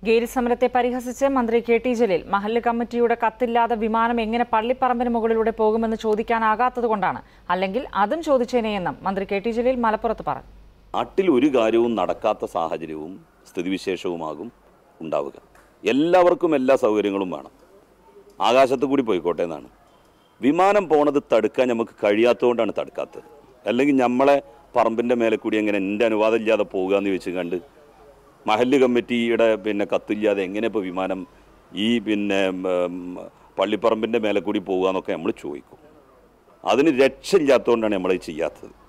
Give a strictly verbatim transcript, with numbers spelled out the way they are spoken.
Gary സമരത്തെ പരിഹസിച്ച് മന്ത്രി കെ ടി ജലീൽ മഹല്ല് കമ്മിറ്റിയുടെ കത്തില്ലാതെ വിമാനം എങ്ങനെ പള്ളിപ്പറമ്പിന് മുകളിലൂടെ പോകുമെന്ന് ചോദിക്കാനാകാത്തതുകൊണ്ടാണ്, അല്ലെങ്കിൽ അതും ചോദിച്ചേനെയെന്നും മന്ത്രി കെ ടി ജലീൽ മലപ്പുറത്ത് പറഞ്ഞു. നാട്ടിൽ ഒരു കാര്യവും നടക്കാത്ത സാഹചര്യവും സ്ഥിതിവിശേഷവുമാകും ഉണ്ടാവുക. എല്ലാവർക്കും എല്ലാ സൗകര്യങ്ങളും വേണം. ആകാശത്ത് കൂടി പോയിക്കോട്ടെ എന്നാണ്. വിമാനം പോണത് തടുക്കാൻ നമുക്ക് കഴിയാത്തതുകൊണ്ടാണ് തടുക്കാത്തത്. അല്ലെങ്കിൽ നമ്മളെ പറമ്പിൻ്റെ മേലെ കൂടി എങ്ങനെ എൻ്റെ അനുവാദം ഇല്ലാതെ പോകുക എന്ന് ചോദിച്ചു കണ്ട് മഹല്ല് കമ്മിറ്റിയുടെ പിന്നെ കത്തില്ലാതെ എങ്ങനെ ഇപ്പോൾ വിമാനം ഈ പിന്നെ പള്ളിപ്പറമ്പിൻ്റെ മേലെ കൂടി പോകുക എന്നൊക്കെ നമ്മൾ ചോദിക്കും. അതിന് രക്ഷയില്ലാത്തതുകൊണ്ടാണ് നമ്മളത് ചെയ്യാത്തത്.